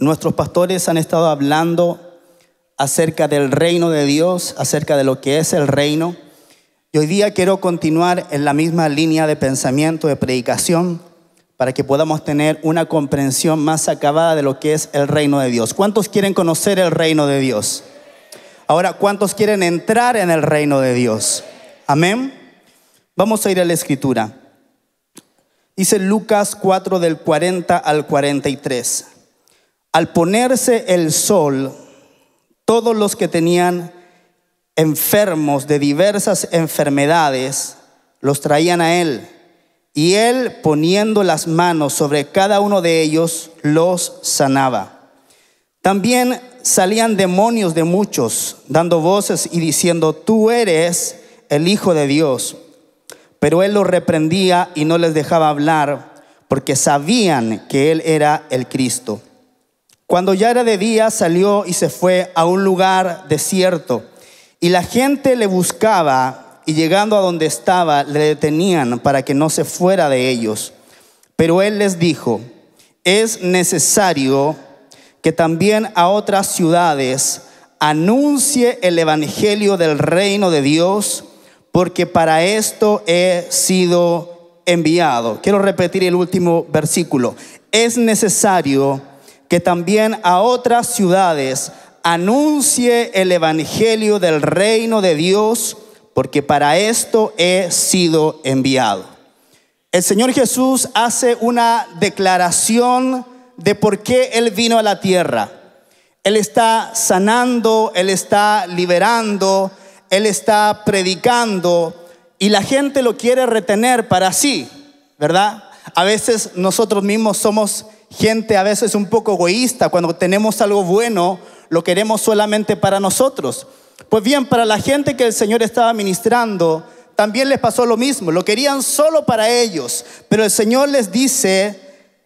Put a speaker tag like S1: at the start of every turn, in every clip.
S1: Nuestros pastores han estado hablando acerca del reino de Dios, acerca de lo que es el reino. Y hoy día quiero continuar en la misma línea de pensamiento, de predicación, para que podamos tener una comprensión más acabada de lo que es el reino de Dios. ¿Cuántos quieren conocer el reino de Dios? Ahora, ¿cuántos quieren entrar en el reino de Dios? Amén. Vamos a ir a la escritura. Dice Lucas 4 del 40 al 43. Al ponerse el sol, todos los que tenían enfermos de diversas enfermedades los traían a él, y él, poniendo las manos sobre cada uno de ellos, los sanaba. También salían demonios de muchos, dando voces y diciendo: tú eres el Hijo de Dios. Pero él los reprendía y no les dejaba hablar, porque sabían que él era el Cristo. Cuando ya era de día, salió y se fue a un lugar desierto, y la gente le buscaba, y llegando a donde estaba, le detenían para que no se fuera de ellos. Pero él les dijo: es necesario que también a otras ciudades anuncie el evangelio del reino de Dios, porque para esto he sido enviado. Quiero repetir el último versículo. Es necesario que también a otras ciudades anuncie el evangelio del reino de Dios, porque para esto he sido enviado. El Señor Jesús hace una declaración de por qué Él vino a la tierra. Él está sanando, Él está liberando, Él está predicando, y la gente lo quiere retener para sí, ¿verdad? A veces nosotros mismos somos gente a veces un poco egoísta. Cuando tenemos algo bueno, lo queremos solamente para nosotros. Pues bien, para la gente que el Señor estaba ministrando, también les pasó lo mismo. Lo querían solo para ellos. Pero el Señor les dice: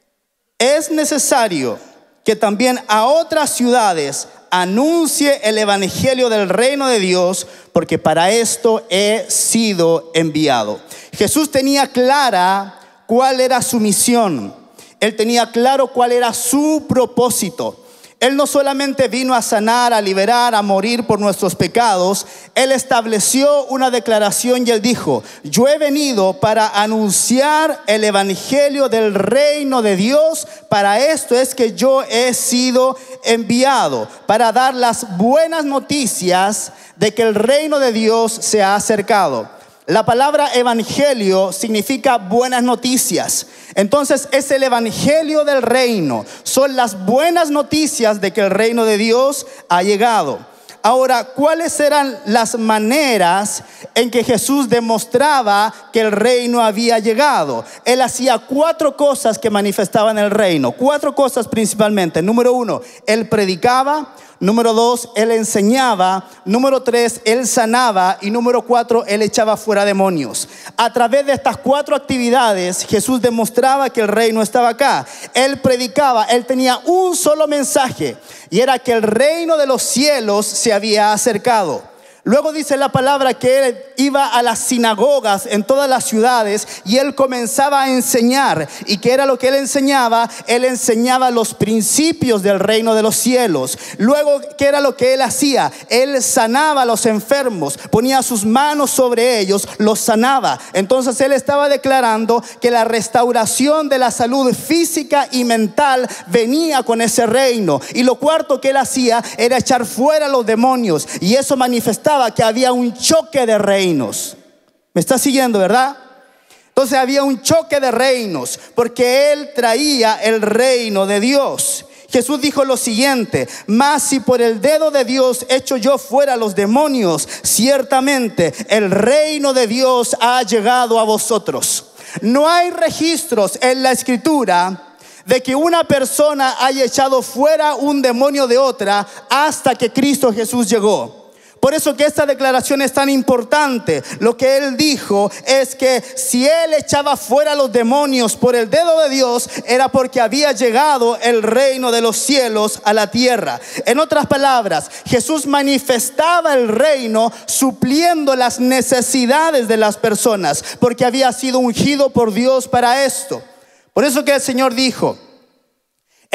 S1: es necesario que también a otras ciudades anuncie el evangelio del reino de Dios, porque para esto he sido enviado. Jesús tenía clara cuál era su misión. Él tenía claro cuál era su propósito. Él no solamente vino a sanar, a liberar, a morir por nuestros pecados. Él estableció una declaración y él dijo: yo he venido para anunciar el evangelio del reino de Dios. Para esto es que yo he sido enviado, para dar las buenas noticias de que el reino de Dios se ha acercado. La palabra evangelio significa buenas noticias. Entonces es el evangelio del reino. Son las buenas noticias de que el reino de Dios ha llegado. Ahora, ¿cuáles eran las maneras en que Jesús demostraba que el reino había llegado? Él hacía 4 cosas que manifestaban el reino. 4 cosas principalmente. Número 1, él predicaba. Número 2, él enseñaba. Número 3, él sanaba. Y número 4, él echaba fuera demonios. A través de estas 4 actividades, Jesús demostraba que el reino estaba acá. Él predicaba, él tenía un solo mensaje, y era que el reino de los cielos se había acercado. Luego dice la palabra que él iba a las sinagogas en todas las ciudades y él comenzaba a enseñar. ¿Y qué era lo que él enseñaba? Él enseñaba los principios del reino de los cielos. Luego, ¿qué era lo que él hacía? Él sanaba a los enfermos, ponía sus manos sobre ellos, los sanaba. Entonces él estaba declarando que la restauración de la salud física y mental venía con ese reino. Y lo cuarto que él hacía era echar fuera a los demonios, y eso manifestaba que había un choque de reinos. ¿Me está siguiendo, verdad? Entonces había un choque de reinos, porque él traía el reino de Dios. Jesús dijo lo siguiente: mas si por el dedo de Dios echo yo fuera los demonios, ciertamente el reino de Dios ha llegado a vosotros. No hay registros en la escritura de que una persona haya echado fuera un demonio de otra hasta que Cristo Jesús llegó. Por eso que esta declaración es tan importante. Lo que él dijo es que si él echaba fuera los demonios por el dedo de Dios, era porque había llegado el reino de los cielos a la tierra. En otras palabras, Jesús manifestaba el reino supliendo las necesidades de las personas, porque había sido ungido por Dios para esto. Por eso que el Señor dijo: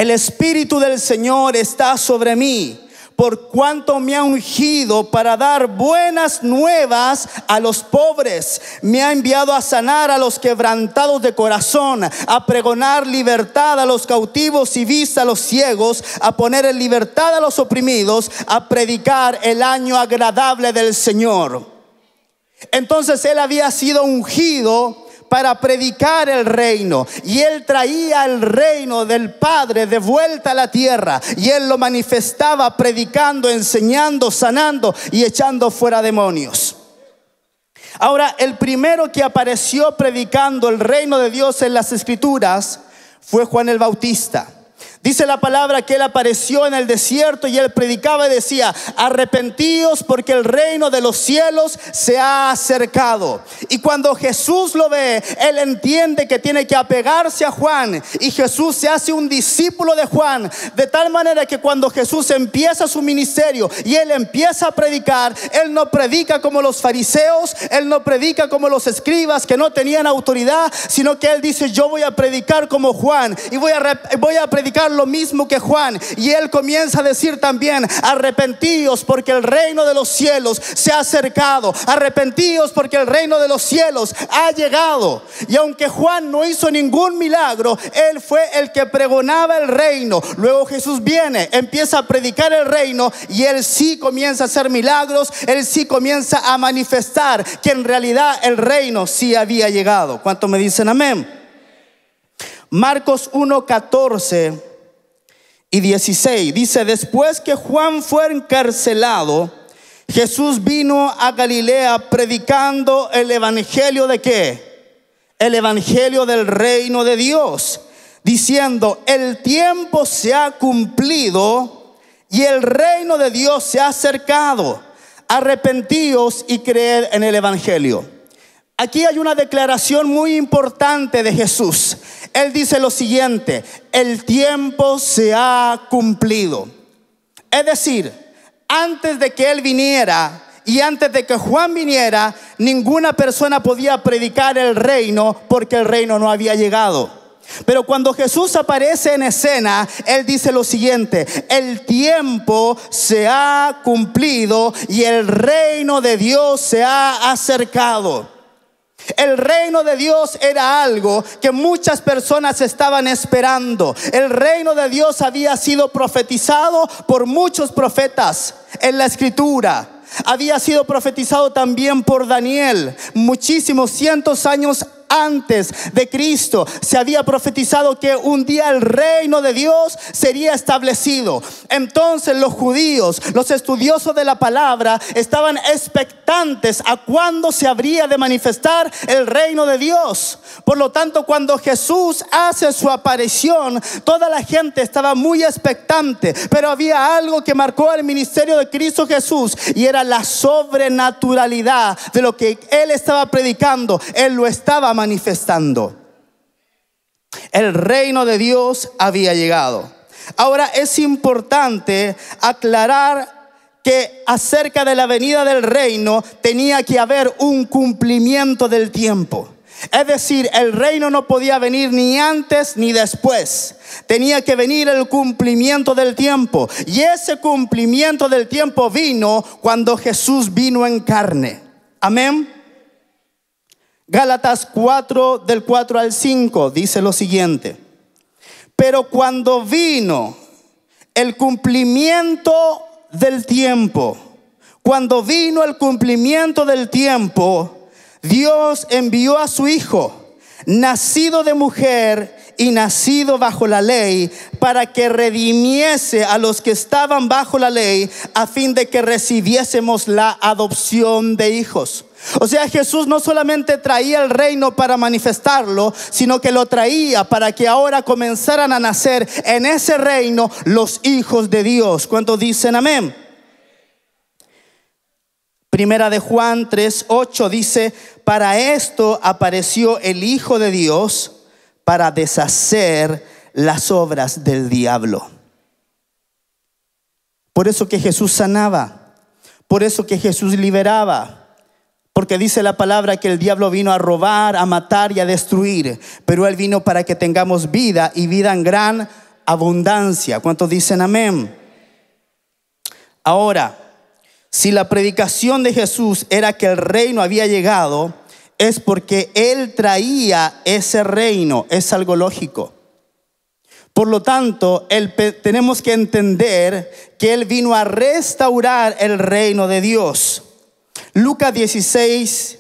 S1: El Espíritu del Señor está sobre mí, por cuanto me ha ungido para dar buenas nuevas a los pobres. Me ha enviado a sanar a los quebrantados de corazón, a pregonar libertad a los cautivos y vista a los ciegos, a poner en libertad a los oprimidos, a predicar el año agradable del Señor. Entonces él había sido ungido para predicar el reino, y él traía el reino del Padre de vuelta a la tierra, y él lo manifestaba predicando, enseñando, sanando y echando fuera demonios. Ahora, el primero que apareció predicando el reino de Dios en las Escrituras fue Juan el Bautista. Dice la palabra que él apareció en el desierto y él predicaba y decía: arrepentíos porque el reino de los cielos se ha acercado. Y cuando Jesús lo ve, él entiende que tiene que apegarse a Juan, y Jesús se hace un discípulo de Juan, de tal manera que cuando Jesús empieza su ministerio y él empieza a predicar, él no predica como los fariseos, él no predica como los escribas que no tenían autoridad, sino que él dice: yo voy a predicar como Juan, y voy a predicar lo mismo que Juan. Y él comienza a decir también: arrepentíos porque el reino de los cielos se ha acercado, arrepentíos porque el reino de los cielos ha llegado. Y aunque Juan no hizo ningún milagro, él fue el que pregonaba el reino. Luego Jesús viene, empieza a predicar el reino, y él sí comienza a hacer milagros, él sí comienza a manifestar que en realidad el reino sí había llegado. ¿Cuántos me dicen amén? Marcos 1:14 y 16 dice: después que Juan fue encarcelado, Jesús vino a Galilea predicando el evangelio ¿de qué? El evangelio del reino de Dios, diciendo: el tiempo se ha cumplido y el reino de Dios se ha acercado. Arrepentíos y creed en el evangelio. Aquí hay una declaración muy importante de Jesús. Él dice lo siguiente: el tiempo se ha cumplido. Es decir, antes de que él viniera y antes de que Juan viniera, ninguna persona podía predicar el reino porque el reino no había llegado. Pero cuando Jesús aparece en escena, él dice lo siguiente: el tiempo se ha cumplido y el reino de Dios se ha acercado. El reino de Dios era algo que muchas personas estaban esperando. El reino de Dios había sido profetizado por muchos profetas en la escritura. Había sido profetizado también por Daniel. Muchísimos cientos años antes de Cristo se había profetizado que un día el reino de Dios sería establecido. Entonces los judíos, los estudiosos de la palabra, estaban expectantes a cuándo se habría de manifestar el reino de Dios. Por lo tanto, cuando Jesús hace su aparición, toda la gente estaba muy expectante. Pero había algo que marcó el ministerio de Cristo Jesús, y era la sobrenaturalidad de lo que él estaba predicando. Él lo estaba manifestando. El reino de Dios había llegado. Ahora es importante aclarar que acerca de la venida del reino tenía que haber un cumplimiento del tiempo. Es decir, el reino no podía venir ni antes ni después. Tenía que venir el cumplimiento del tiempo. Y ese cumplimiento del tiempo vino cuando Jesús vino en carne. Amén. Gálatas 4, del 4 al 5 dice lo siguiente: pero cuando vino el cumplimiento del tiempo, Dios envió a su Hijo, nacido de mujer y nacido bajo la ley, para que redimiese a los que estaban bajo la ley, a fin de que recibiésemos la adopción de hijos. O sea, Jesús no solamente traía el reino para manifestarlo, sino que lo traía para que ahora comenzaran a nacer en ese reino los hijos de Dios. ¿Cuántos dicen amén? Primera de Juan 3:8 dice: para esto apareció el Hijo de Dios, para deshacer las obras del diablo. Por eso que Jesús sanaba, por eso que Jesús liberaba. Porque dice la palabra que el diablo vino a robar, a matar y a destruir, pero él vino para que tengamos vida, y vida en gran abundancia. ¿Cuántos dicen amén? Ahora, si la predicación de Jesús era que el reino había llegado, es porque Él traía ese reino. Es algo lógico. Por lo tanto, tenemos que entender que Él vino a restaurar el reino de Dios. Lucas 16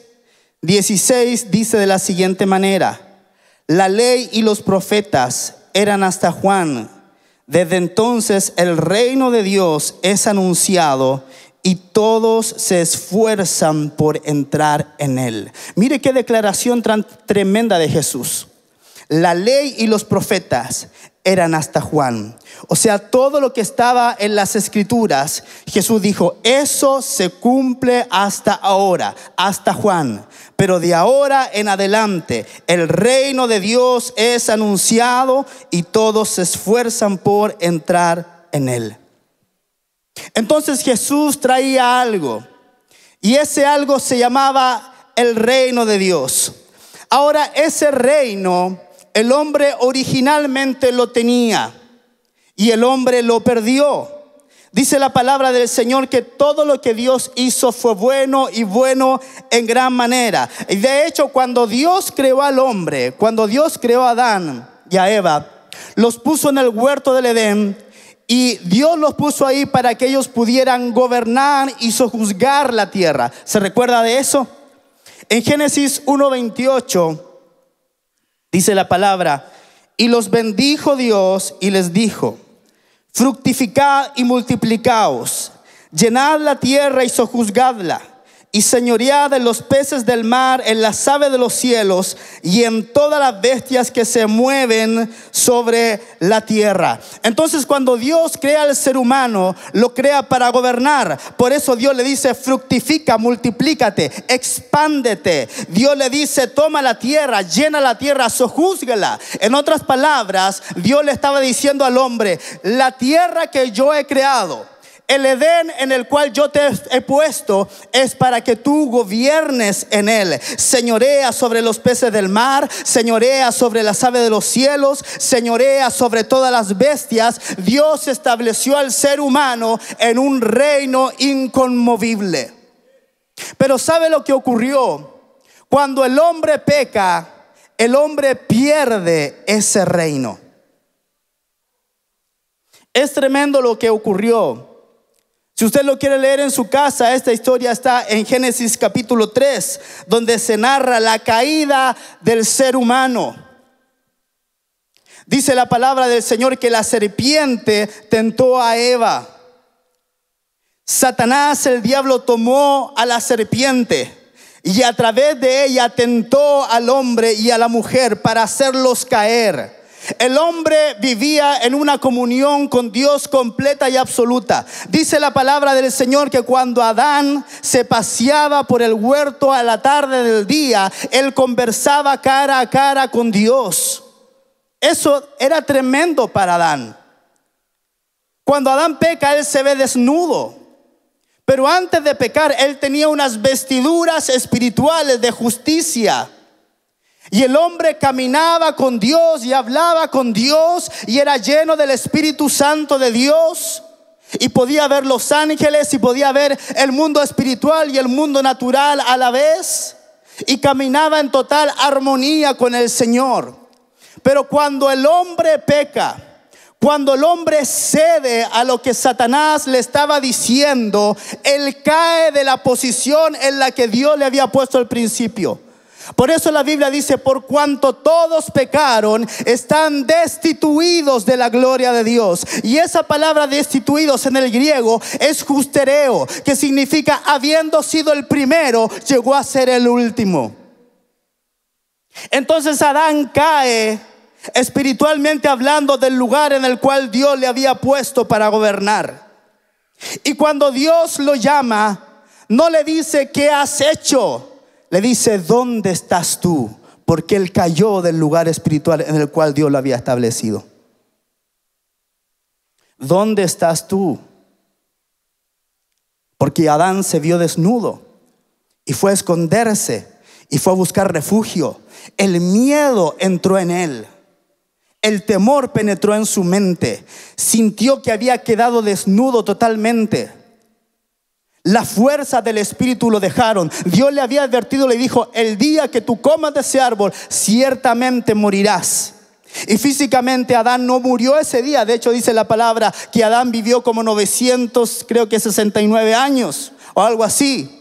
S1: dice de la siguiente manera: la ley y los profetas eran hasta Juan. Desde entonces el reino de Dios es anunciado y todos se esfuerzan por entrar en él. Mire qué declaración tan tremenda de Jesús. La ley y los profetas eran hasta Juan. O sea, todo lo que estaba en las escrituras, Jesús dijo, eso se cumple hasta ahora, hasta Juan. Pero de ahora en adelante, el reino de Dios es anunciado y todos se esfuerzan por entrar en él. Entonces Jesús traía algo, y ese algo se llamaba el reino de Dios. Ahora, ese reino, el hombre originalmente lo tenía y el hombre lo perdió. Dice la palabra del Señor que todo lo que Dios hizo fue bueno, y bueno en gran manera. Y de hecho, cuando Dios creó al hombre, cuando Dios creó a Adán y a Eva, los puso en el huerto del Edén. Y Dios los puso ahí para que ellos pudieran gobernar y sojuzgar la tierra. ¿Se recuerda de eso? En Génesis 1:28 dice la palabra: y los bendijo Dios y les dijo, fructificad y multiplicaos, llenad la tierra y sojuzgadla, y señoread en los peces del mar, en las aves de los cielos y en todas las bestias que se mueven sobre la tierra. Entonces, cuando Dios crea al ser humano, lo crea para gobernar. Por eso Dios le dice, fructifica, multiplícate, expándete. Dios le dice, toma la tierra, llena la tierra, sojúzgala. En otras palabras, Dios le estaba diciendo al hombre, la tierra que yo he creado, el Edén en el cual yo te he puesto, es para que tú gobiernes en él. Señorea sobre los peces del mar, señorea sobre las aves de los cielos, señorea sobre todas las bestias. Dios estableció al ser humano en un reino inconmovible. Pero ¿sabe lo que ocurrió? Cuando el hombre peca, el hombre pierde ese reino. Es tremendo lo que ocurrió. Si usted lo quiere leer en su casa, esta historia está en Génesis capítulo 3, donde se narra la caída del ser humano. Dice la palabra del Señor que la serpiente tentó a Eva. Satanás, el diablo, tomó a la serpiente y a través de ella tentó al hombre y a la mujer para hacerlos caer. El hombre vivía en una comunión con Dios completa y absoluta. Dice la palabra del Señor que cuando Adán se paseaba por el huerto a la tarde del día, él conversaba cara a cara con Dios. Eso era tremendo para Adán. Cuando Adán peca, él se ve desnudo. Pero antes de pecar, él tenía unas vestiduras espirituales de justicia. Y el hombre caminaba con Dios y hablaba con Dios y era lleno del Espíritu Santo de Dios. Y podía ver los ángeles y podía ver el mundo espiritual y el mundo natural a la vez. Y caminaba en total armonía con el Señor. Pero cuando el hombre peca, cuando el hombre cede a lo que Satanás le estaba diciendo, él cae de la posición en la que Dios le había puesto al principio. Por eso la Biblia dice, por cuanto todos pecaron, están destituidos de la gloria de Dios. Y esa palabra destituidos en el griego es justereo, que significa habiendo sido el primero, llegó a ser el último. Entonces Adán cae, espiritualmente hablando, del lugar en el cual Dios le había puesto para gobernar. Y cuando Dios lo llama, no le dice ¿qué has hecho? Le dice, ¿dónde estás tú? Porque él cayó del lugar espiritual en el cual Dios lo había establecido. ¿Dónde estás tú? Porque Adán se vio desnudo y fue a esconderse y fue a buscar refugio. El miedo entró en él. El temor penetró en su mente. Sintió que había quedado desnudo totalmente. La fuerza del espíritu lo dejaron. Dios le había advertido, le dijo: el día que tú comas de ese árbol, ciertamente morirás. Y físicamente Adán no murió ese día. De hecho, dice la palabra que Adán vivió como 969 años o algo así.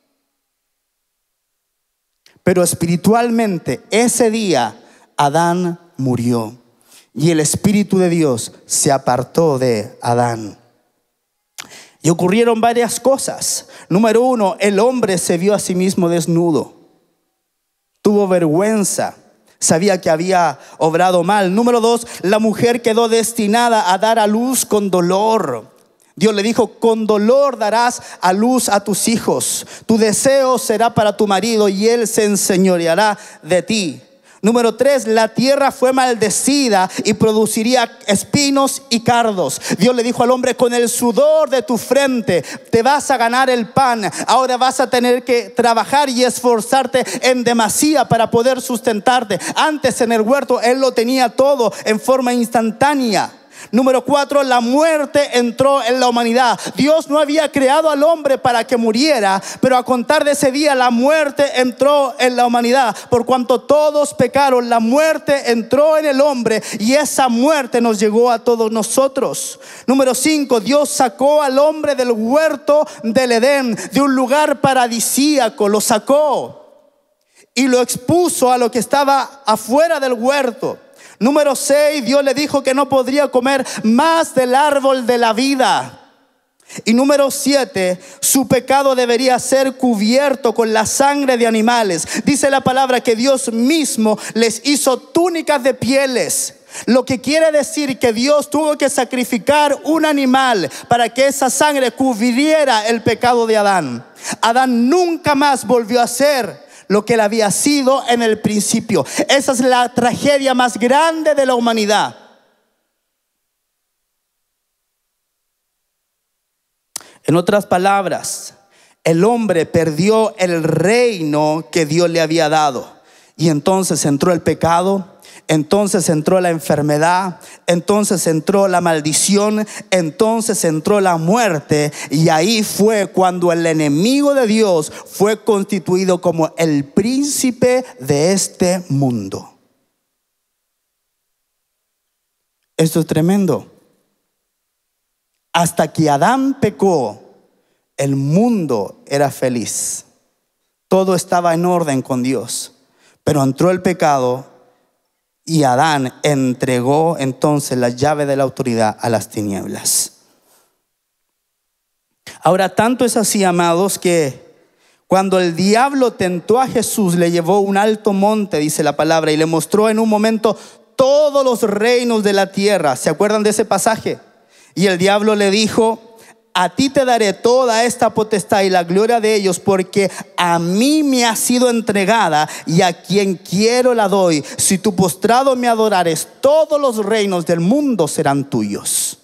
S1: Pero espiritualmente ese día Adán murió y el Espíritu de Dios se apartó de Adán. Y ocurrieron varias cosas. Número uno, el hombre se vio a sí mismo desnudo. Tuvo vergüenza. Sabía que había obrado mal. Número dos, la mujer quedó destinada a dar a luz con dolor. Dios le dijo: con dolor darás a luz a tus hijos. Tu deseo será para tu marido y él se enseñoreará de ti. Número tres, la tierra fue maldecida y produciría espinos y cardos. Dios le dijo al hombre: con el sudor de tu frente te vas a ganar el pan. Ahora vas a tener que trabajar y esforzarte en demasía para poder sustentarte. Antes en el huerto él lo tenía todo en forma instantánea. Número cuatro, la muerte entró en la humanidad. Dios no había creado al hombre para que muriera, pero a contar de ese día la muerte entró en la humanidad. Por cuanto todos pecaron, la muerte entró en el hombre y esa muerte nos llegó a todos nosotros. Número cinco, Dios sacó al hombre del huerto del Edén, de un lugar paradisíaco. Lo sacó y lo expuso a lo que estaba afuera del huerto. Número 6, Dios le dijo que no podría comer más del árbol de la vida. Y número 7, su pecado debería ser cubierto con la sangre de animales. Dice la palabra que Dios mismo les hizo túnicas de pieles. Lo que quiere decir que Dios tuvo que sacrificar un animal para que esa sangre cubriera el pecado de Adán. Adán nunca más volvió a ser lo que él había sido en el principio. Esa es la tragedia más grande de la humanidad. En otras palabras, el hombre perdió el reino que Dios le había dado. Y entonces entró el pecado. Entonces entró la enfermedad, entonces entró la maldición, entonces entró la muerte. Y ahí fue cuando el enemigo de Dios fue constituido como el príncipe de este mundo. Esto es tremendo. Hasta que Adán pecó, el mundo era feliz. Todo estaba en orden con Dios. Pero entró el pecado y Adán entregó entonces la llave de la autoridad a las tinieblas. Ahora, tanto es así, amados, que cuando el diablo tentó a Jesús, le llevó a un alto monte, dice la palabra, y le mostró en un momento todos los reinos de la tierra. ¿Se acuerdan de ese pasaje? Y el diablo le dijo: a ti te daré toda esta potestad y la gloria de ellos, porque a mí me ha sido entregada y a quien quiero la doy. Si tú postrado me adorares, todos los reinos del mundo serán tuyos.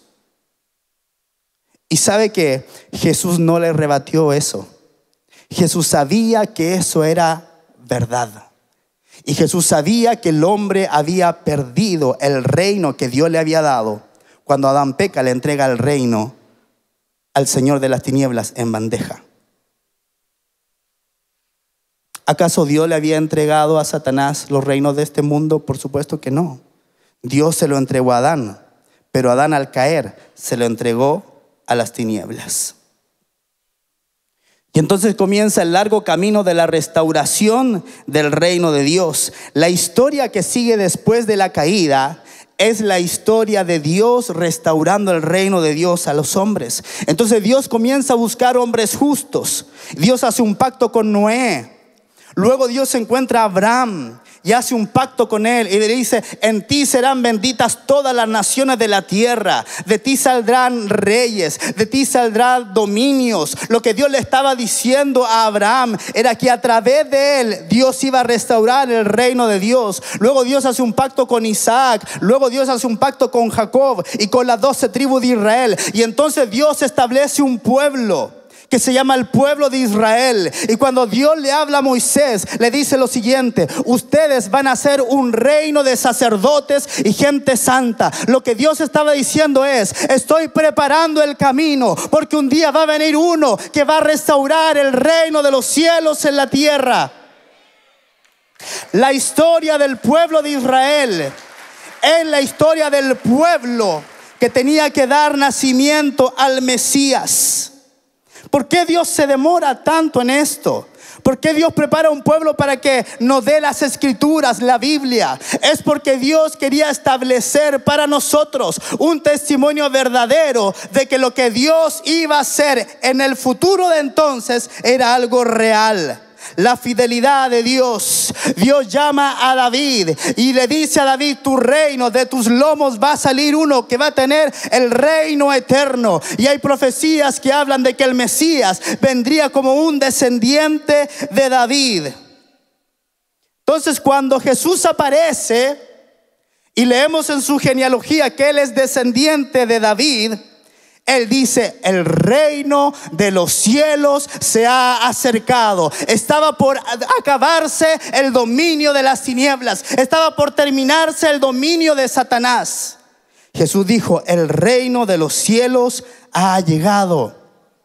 S1: Y sabe que Jesús no le rebatió eso. Jesús sabía que eso era verdad. Y Jesús sabía que el hombre había perdido el reino que Dios le había dado. Cuando Adán peca, le entrega el reino al Señor de las tinieblas en bandeja. ¿Acaso Dios le había entregado a Satanás los reinos de este mundo? Por supuesto que no. Dios se lo entregó a Adán, pero Adán al caer se lo entregó a las tinieblas. Y entonces comienza el largo camino de la restauración del reino de Dios. La historia que sigue después de la caída es la historia de Dios restaurando el reino de Dios a los hombres. Entonces Dios comienza a buscar hombres justos. Dios hace un pacto con Noé. Luego Dios encuentra a Abraham y hace un pacto con él y le dice: en ti serán benditas todas las naciones de la tierra, de ti saldrán reyes, de ti saldrán dominios. Lo que Dios le estaba diciendo a Abraham era que a través de él Dios iba a restaurar el reino de Dios. Luego Dios hace un pacto con Isaac, luego Dios hace un pacto con Jacob y con las 12 tribus de Israel. Y entonces Dios establece un pueblo que se llama el pueblo de Israel. Y cuando Dios le habla a Moisés, le dice lo siguiente: ustedes van a ser un reino de sacerdotes y gente santa. Lo que Dios estaba diciendo es: estoy preparando el camino, porque un día va a venir uno que va a restaurar el reino de los cielos en la tierra. La historia del pueblo de Israel es la historia del pueblo que tenía que dar nacimiento al Mesías. ¿Por qué Dios se demora tanto en esto? ¿Por qué Dios prepara un pueblo para que nos dé las escrituras, la Biblia? Es porque Dios quería establecer para nosotros un testimonio verdadero de que lo que Dios iba a hacer en el futuro de entonces era algo real. La fidelidad de Dios. Dios llama a David y le dice a David: tu reino, de tus lomos va a salir uno que va a tener el reino eterno. Y hay profecías que hablan de que el Mesías vendría como un descendiente de David. Entonces, cuando Jesús aparece y leemos en su genealogía que él es descendiente de David, él dice: el reino de los cielos se ha acercado. Estaba por acabarse el dominio de las tinieblas. Estaba por terminarse el dominio de Satanás. Jesús dijo: el reino de los cielos ha llegado.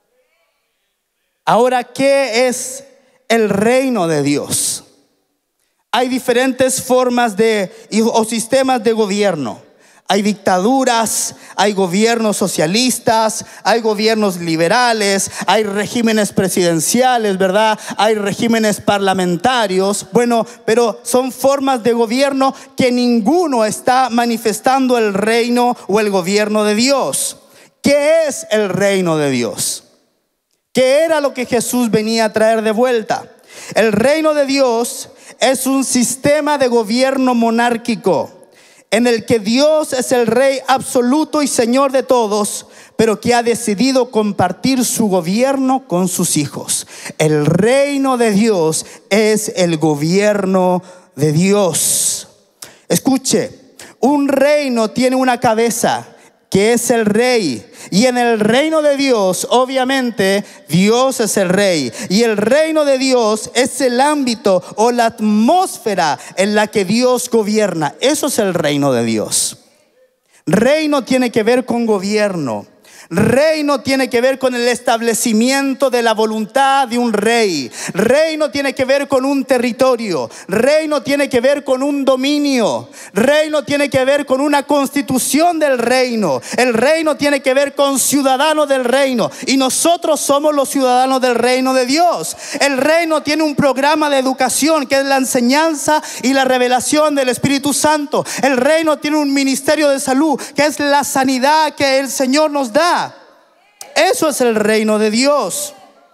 S1: Ahora, ¿qué es el reino de Dios? Hay diferentes formas o sistemas de gobierno. Hay dictaduras, hay gobiernos socialistas, hay gobiernos liberales, hay regímenes presidenciales, ¿verdad? Hay regímenes parlamentarios. Bueno, pero son formas de gobierno que ninguno está manifestando el reino o el gobierno de Dios. ¿Qué es el reino de Dios? ¿Qué era lo que Jesús venía a traer de vuelta? El reino de Dios es un sistema de gobierno monárquico en el que Dios es el rey absoluto y señor de todos, pero que ha decidido compartir su gobierno con sus hijos. El reino de Dios es el gobierno de Dios. Escuche, un reino tiene una cabeza, que es el rey. Y en el reino de Dios, obviamente, Dios es el rey. Y el reino de Dios es el ámbito o la atmósfera en la que Dios gobierna. Eso es el reino de Dios. Reino tiene que ver con gobierno. Reino tiene que ver con el establecimiento de la voluntad de un rey. Reino tiene que ver con un territorio. Reino tiene que ver con un dominio. Reino tiene que ver con una constitución del reino. El reino tiene que ver con ciudadanos del reino. Y nosotros somos los ciudadanos del reino de Dios. El reino tiene un programa de educación que es la enseñanza y la revelación del Espíritu Santo. El reino tiene un ministerio de salud que es la sanidad que el Señor nos da. Eso es el reino de Dios.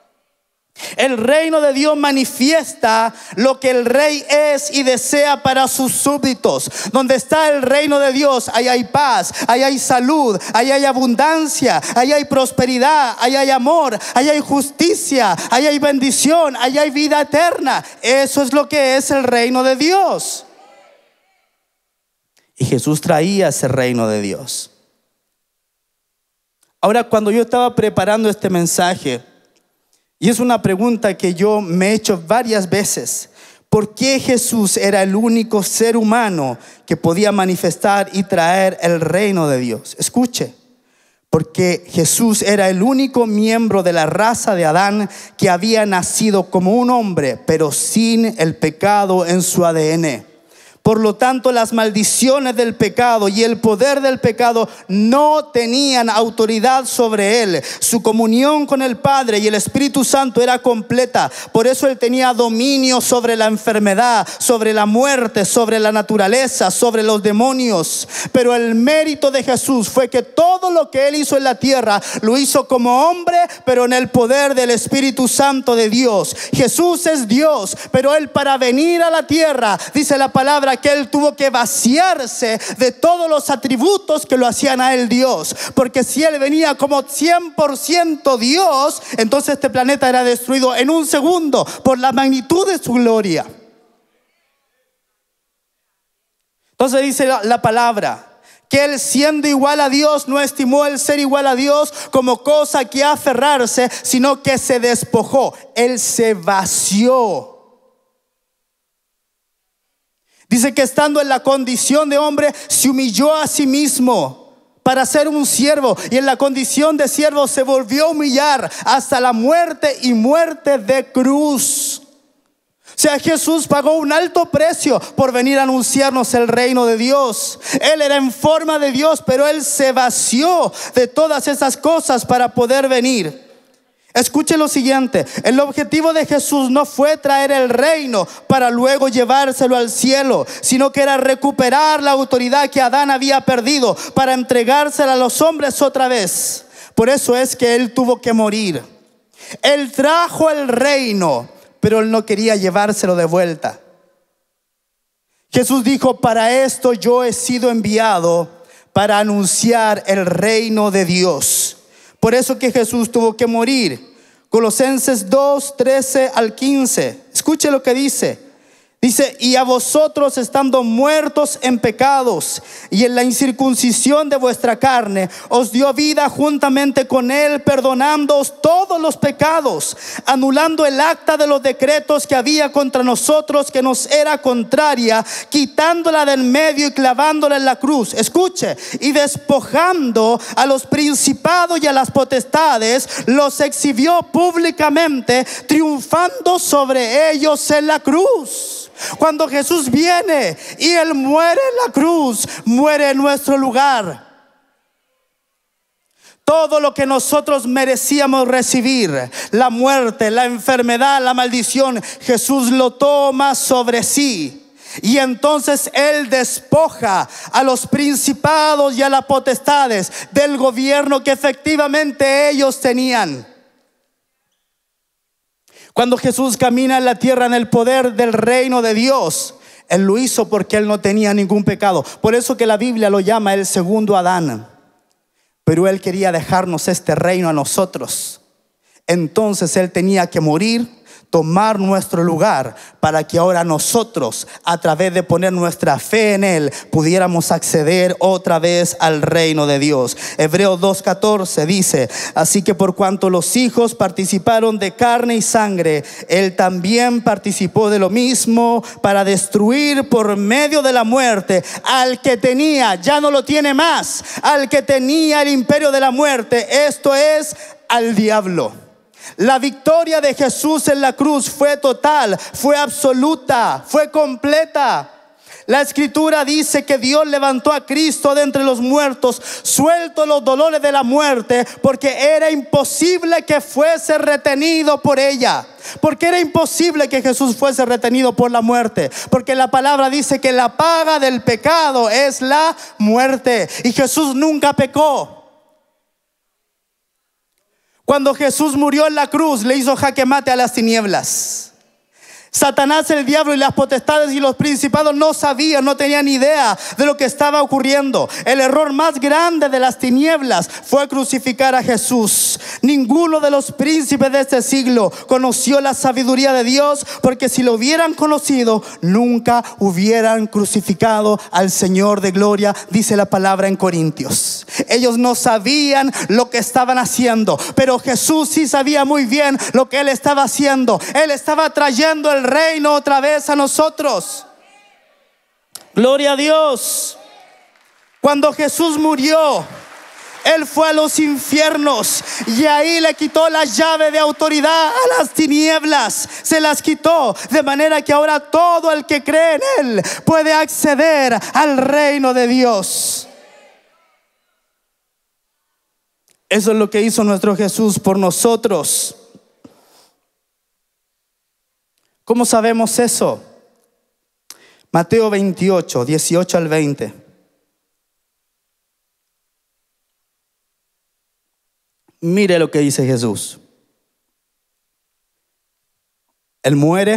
S1: El reino de Dios manifiesta lo que el rey es y desea para sus súbditos. Donde está el reino de Dios, ahí hay paz, ahí hay salud, ahí hay abundancia, ahí hay prosperidad, ahí hay amor, ahí hay justicia, ahí hay bendición, ahí hay vida eterna. Eso es lo que es el reino de Dios. Y Jesús traía ese reino de Dios. Ahora, cuando yo estaba preparando este mensaje, y es una pregunta que yo me he hecho varias veces: ¿por qué Jesús era el único ser humano que podía manifestar y traer el reino de Dios? Escuche, porque Jesús era el único miembro de la raza de Adán que había nacido como un hombre, pero sin el pecado en su ADN. Por lo tanto, las maldiciones del pecado y el poder del pecado no tenían autoridad sobre él. Su comunión con el Padre y el Espíritu Santo era completa. Por eso él tenía dominio sobre la enfermedad, sobre la muerte, sobre la naturaleza, sobre los demonios. Pero el mérito de Jesús fue que todo lo que él hizo en la tierra lo hizo como hombre, pero en el poder del Espíritu Santo de Dios. Jesús es Dios, pero él, para venir a la tierra, dice la palabra, que él tuvo que vaciarse de todos los atributos que lo hacían a él Dios. Porque si él venía como 100% Dios, entonces este planeta era destruido en un segundo por la magnitud de su gloria. Entonces dice la palabra que él, siendo igual a Dios, no estimó el ser igual a Dios como cosa que aferrarse, sino que se despojó. Él se vació. Dice que estando en la condición de hombre, se humilló a sí mismo para ser un siervo, y en la condición de siervo se volvió a humillar hasta la muerte, y muerte de cruz. O sea, Jesús pagó un alto precio por venir a anunciarnos el reino de Dios. Él era en forma de Dios, pero él se vació de todas esas cosas para poder venir. Escuche lo siguiente: el objetivo de Jesús no fue traer el reino para luego llevárselo al cielo, sino que era recuperar la autoridad que Adán había perdido para entregársela a los hombres otra vez. Por eso es que él tuvo que morir. Él trajo el reino, pero él no quería llevárselo de vuelta. Jesús dijo: para esto yo he sido enviado, para anunciar el reino de Dios. Por eso que Jesús tuvo que morir. Colosenses 2, 13 al 15. Escuche lo que dice. Dice: y a vosotros, estando muertos en pecados y en la incircuncisión de vuestra carne, os dio vida juntamente con él, perdonándoos todos los pecados, anulando el acta de los decretos que había contra nosotros, que nos era contraria, quitándola del medio y clavándola en la cruz. Escuche: y despojando a los principados y a las potestades, los exhibió públicamente, triunfando sobre ellos en la cruz. Cuando Jesús viene y él muere en la cruz, muere en nuestro lugar. Todo lo que nosotros merecíamos recibir, la muerte, la enfermedad, la maldición, Jesús lo toma sobre sí. Y entonces él despoja a los principados y a las potestades del gobierno que efectivamente ellos tenían. Cuando Jesús camina en la tierra en el poder del reino de Dios, él lo hizo porque él no tenía ningún pecado. Por eso que la Biblia lo llama el segundo Adán. Pero él quería dejarnos este reino a nosotros. Entonces él tenía que morir, tomar nuestro lugar, para que ahora nosotros, a través de poner nuestra fe en él, pudiéramos acceder otra vez al reino de Dios. Hebreos 2:14 dice: así que por cuanto los hijos participaron de carne y sangre, él también participó de lo mismo, para destruir por medio de la muerte al que tenía, ya no lo tiene más, al que tenía el imperio de la muerte, esto es, al diablo. La victoria de Jesús en la cruz fue total, fue absoluta, fue completa. La escritura dice que Dios levantó a Cristo de entre los muertos, suelto los dolores de la muerte, porque era imposible que fuese retenido por ella. Porque era imposible que Jesús fuese retenido por la muerte, porque la palabra dice que la paga del pecado es la muerte, y Jesús nunca pecó. Cuando Jesús murió en la cruz, le hizo jaque mate a las tinieblas. Satanás, el diablo y las potestades y los principados no sabían, no tenían idea de lo que estaba ocurriendo. El error más grande de las tinieblas fue crucificar a Jesús. Ninguno de los príncipes de este siglo conoció la sabiduría de Dios, porque si lo hubieran conocido, nunca hubieran crucificado al Señor de gloria, dice la palabra en Corintios. Ellos no sabían lo que estaban haciendo, pero Jesús sí sabía muy bien lo que él estaba haciendo. Él estaba trayendo el reino otra vez a nosotros. Gloria a Dios. Cuando Jesús murió, él fue a los infiernos y ahí le quitó la llave de autoridad a las tinieblas. Se las quitó, de manera que ahora todo el que cree en él puede acceder al reino de Dios. Eso es lo que hizo nuestro Jesús por nosotros. ¿Cómo sabemos eso? Mateo 28, 18 al 20. Mire lo que dice Jesús. Él muere,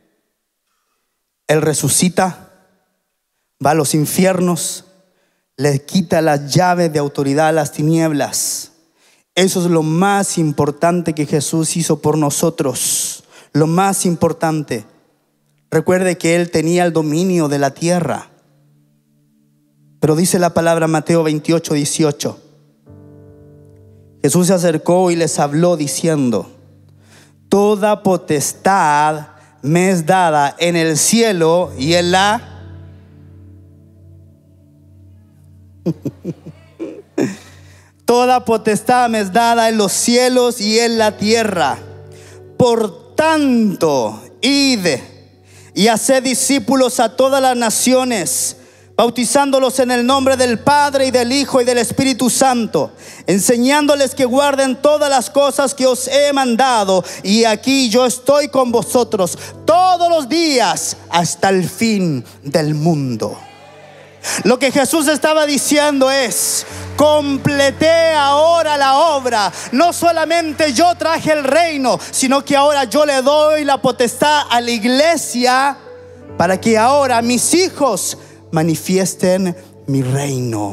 S1: él resucita, va a los infiernos, le quita las llaves de autoridad a las tinieblas. Eso es lo más importante que Jesús hizo por nosotros. Lo más importante. Recuerde que él tenía el dominio de la tierra. Pero dice la palabra Mateo 28, 18. Jesús se acercó y les habló diciendo: toda potestad me es dada en el cielo y en la toda potestad me es dada en los cielos y en la tierra. Por tanto, id y haced discípulos a todas las naciones, bautizándolos en el nombre del Padre y del Hijo y del Espíritu Santo, enseñándoles que guarden todas las cosas que os he mandado. Y aquí yo estoy con vosotros todos los días hasta el fin del mundo. Lo que Jesús estaba diciendo es: completé ahora la obra. No solamente yo traje el reino, sino que ahora yo le doy la potestad a la iglesia para que ahora mis hijos manifiesten mi reino.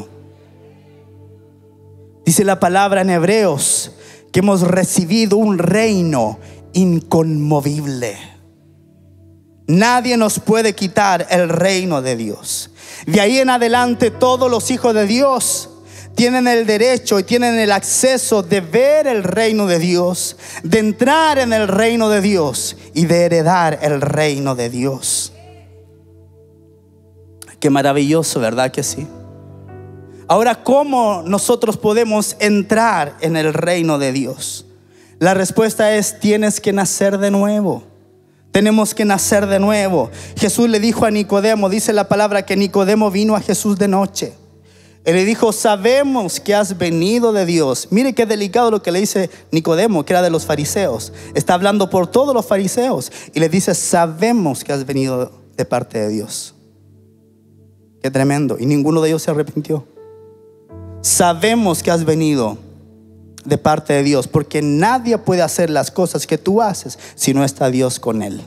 S1: Dice la palabra en Hebreos que hemos recibido un reino inconmovible. Nadie nos puede quitar el reino de Dios. De ahí en adelante todos los hijos de Dios tienen el derecho y tienen el acceso de ver el reino de Dios, de entrar en el reino de Dios y de heredar el reino de Dios. Qué maravilloso, ¿verdad que sí? Ahora, ¿cómo nosotros podemos entrar en el reino de Dios? La respuesta es: tienes que nacer de nuevo. Tenemos que nacer de nuevo. Jesús le dijo a Nicodemo, dice la palabra que Nicodemo vino a Jesús de noche. Él le dijo: sabemos que has venido de Dios. Mire qué delicado lo que le dice Nicodemo, que era de los fariseos. Está hablando por todos los fariseos y le dice: sabemos que has venido de parte de Dios. Qué tremendo. Y ninguno de ellos se arrepintió. Sabemos que has venido de parte de Dios, porque nadie puede hacer las cosas que tú haces si no está Dios con él.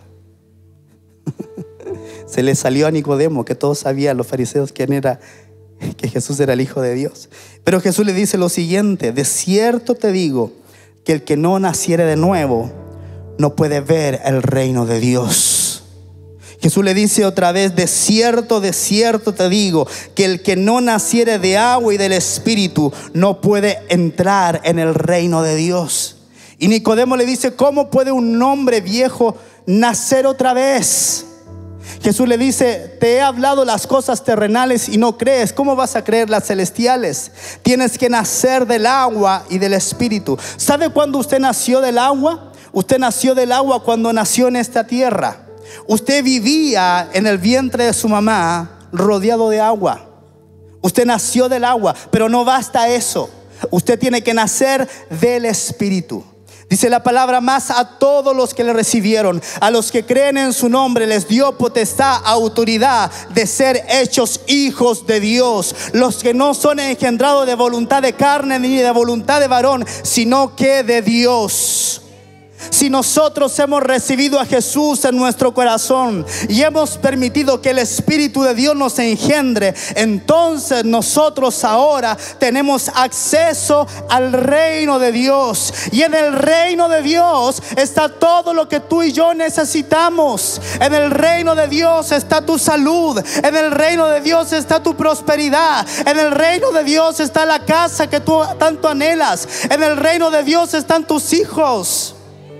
S1: Se le salió a Nicodemo, que todos sabían, los fariseos, quién era, que Jesús era el Hijo de Dios. Pero Jesús le dice lo siguiente: de cierto te digo que el que no naciere de nuevo no puede ver el reino de Dios. Jesús le dice otra vez: de cierto te digo que el que no naciere de agua y del Espíritu no puede entrar en el reino de Dios. Y Nicodemo le dice: ¿cómo puede un hombre viejo nacer otra vez? Jesús le dice: te he hablado las cosas terrenales y no crees. ¿Cómo vas a creer las celestiales? Tienes que nacer del agua y del Espíritu. ¿Sabe cuándo usted nació del agua? Usted nació del agua cuando nació en esta tierra. Usted vivía en el vientre de su mamá rodeado de agua. Usted nació del agua, pero no basta eso. Usted tiene que nacer del Espíritu. Dice la palabra: más a todos los que le recibieron, a los que creen en su nombre, les dio potestad, autoridad de ser hechos hijos de Dios. Los que no son engendrados de voluntad de carne ni de voluntad de varón, sino que de Dios. Si nosotros hemos recibido a Jesús en nuestro corazón y hemos permitido que el Espíritu de Dios nos engendre, entonces nosotros ahora tenemos acceso al reino de Dios. Y en el reino de Dios está todo lo que tú y yo necesitamos. En el reino de Dios está tu salud. En el reino de Dios está tu prosperidad. En el reino de Dios está la casa que tú tanto anhelas. En el reino de Dios están tus hijos.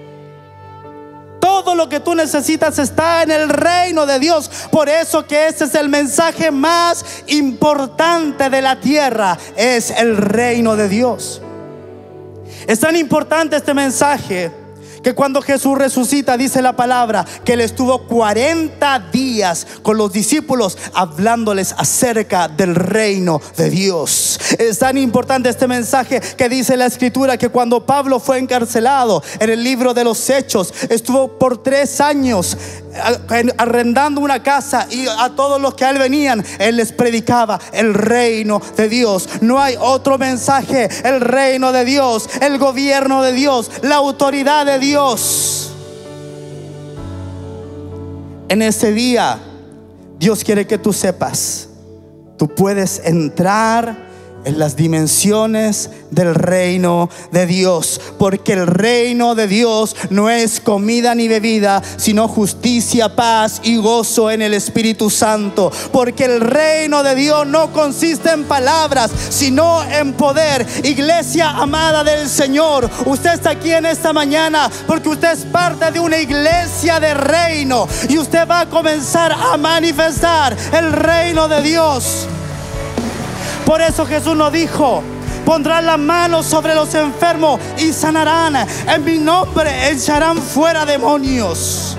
S1: Todo lo que tú necesitas está en el reino de Dios. Por eso que ese es el mensaje más importante de la tierra: es el reino de Dios. Es tan importante este mensaje que cuando Jesús resucita, dice la palabra que él estuvo 40 días con los discípulos hablándoles acerca del reino de Dios. Es tan importante este mensaje que dice la escritura que cuando Pablo fue encarcelado en el libro de los Hechos, estuvo por 3 años arrendando una casa, y a todos los que a él venían, él les predicaba el reino de Dios. No hay otro mensaje: el reino de Dios, el gobierno de Dios, la autoridad de Dios. En ese día Dios quiere que tú sepas: tú puedes entrar en las dimensiones del reino de Dios, porque el reino de Dios no es comida ni bebida, sino justicia, paz y gozo en el Espíritu Santo. Porque el reino de Dios no consiste en palabras, sino en poder. Iglesia amada del Señor, usted está aquí en esta mañana porque usted es parte de una iglesia de reino, y usted va a comenzar a manifestar el reino de Dios. Por eso Jesús nos dijo: pondrán las manos sobre los enfermos y sanarán. En mi nombre echarán fuera demonios.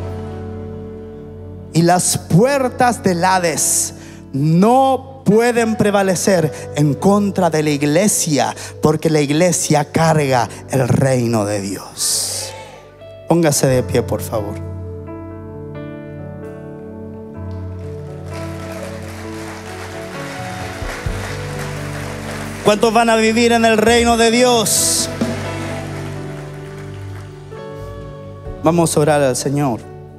S1: Y las puertas del Hades no pueden prevalecer en contra de la iglesia, porque la iglesia carga el reino de Dios. Póngase de pie, por favor. ¿Cuántos van a vivir en el reino de Dios? Vamos a orar al Señor.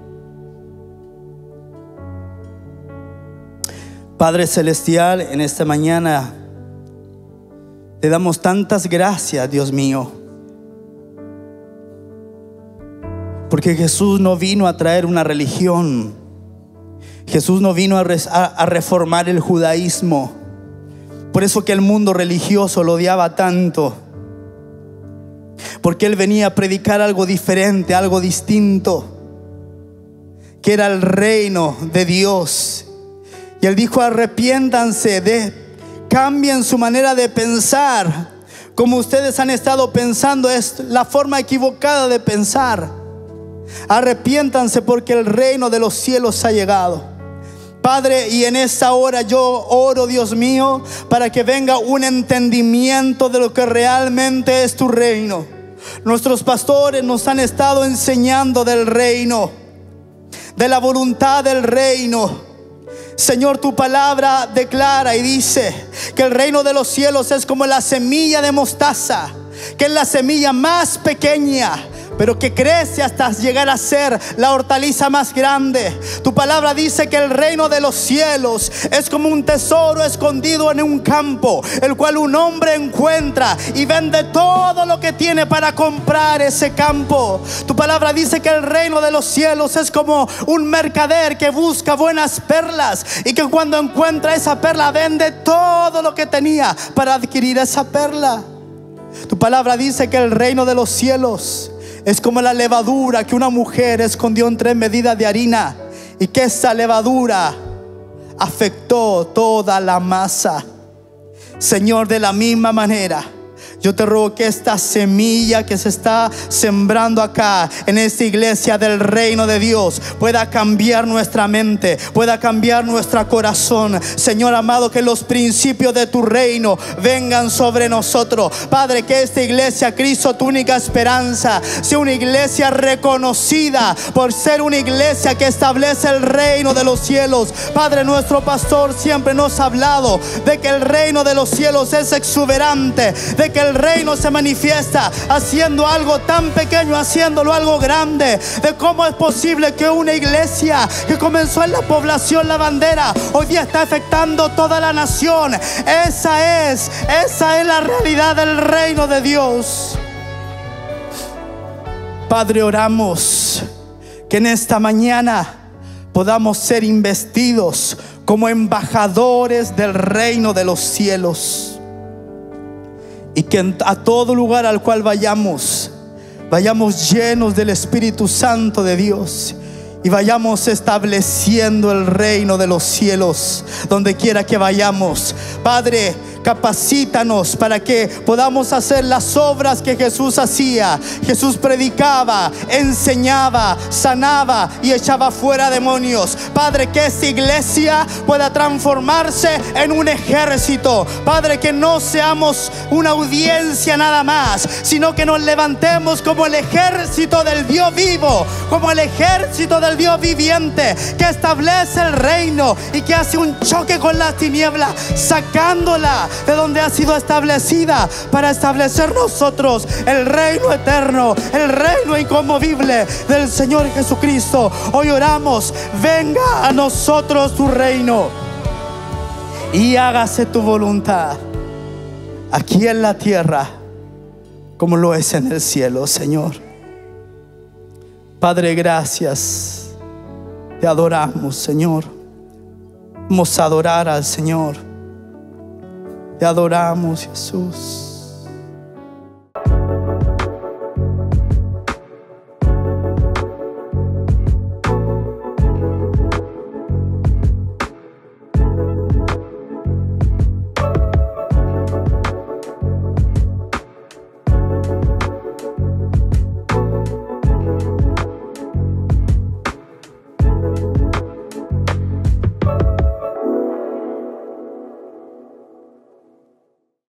S1: Padre celestial, en esta mañana te damos tantas gracias, Dios mío, porque Jesús no vino a traer una religión. Jesús no vino a reformar el judaísmo. Por eso que el mundo religioso lo odiaba tanto, porque Él venía a predicar algo diferente, algo distinto, que era el reino de Dios. Y Él dijo: arrepiéntanse, cambien su manera de pensar. Como ustedes han estado pensando, es la forma equivocada de pensar. Arrepiéntanse, porque el reino de los cielos ha llegado. Padre, y en esta hora yo oro, Dios mío, para que venga un entendimiento de lo que realmente es tu reino. Nuestros pastores nos han estado enseñando del reino, de la voluntad del reino. Señor, tu palabra declara y dice que el reino de los cielos es como la semilla de mostaza, que es la semilla más pequeña, pero que crece hasta llegar a ser la hortaliza más grande. Tu palabra dice que el reino de los cielos es como un tesoro escondido en un campo, el cual un hombre encuentra y vende todo lo que tiene para comprar ese campo. Tu palabra dice que el reino de los cielos es como un mercader que busca buenas perlas, y que cuando encuentra esa perla vende todo lo que tenía para adquirir esa perla. Tu palabra dice que el reino de los cielos es como la levadura que una mujer escondió en 3 medidas de harina, y que esa levadura afectó toda la masa. Señor, de la misma manera, yo te ruego que esta semilla que se está sembrando acá en esta iglesia del reino de Dios pueda cambiar nuestra mente, pueda cambiar nuestro corazón. Señor amado, que los principios de tu reino vengan sobre nosotros. Padre, que esta iglesia, Cristo, tu única esperanza, sea una iglesia reconocida por ser una iglesia que establece el reino de los cielos. Padre, nuestro pastor siempre nos ha hablado de que el reino de los cielos es exuberante, de que el reino se manifiesta haciendo algo tan pequeño, haciéndolo algo grande. De cómo es posible que una iglesia que comenzó en la población La Bandera hoy día está afectando toda la nación. Esa es la realidad del reino de Dios. Padre, oramos que en esta mañana podamos ser investidos como embajadores del reino de los cielos, y que a todo lugar al cual vayamos llenos del Espíritu Santo de Dios, y vayamos estableciendo el reino de los cielos donde quiera que vayamos. Padre, capacítanos para que podamos hacer las obras que Jesús hacía. Jesús predicaba, enseñaba, sanaba y echaba fuera demonios. Padre, que esta iglesia pueda transformarse en un ejército. Padre, que no seamos una audiencia nada más, sino que nos levantemos como el ejército del Dios vivo, como el ejército del Dios viviente, que establece el reino y que hace un choque con la tiniebla, sacándola de donde ha sido establecida, para establecer nosotros el reino eterno, el reino inconmovible del Señor Jesucristo. Hoy oramos: venga a nosotros tu reino y hágase tu voluntad aquí en la tierra como lo es en el cielo, Señor. Padre, gracias. Te adoramos, Señor. Vamos a adorar al Señor. Te adoramos, Jesús.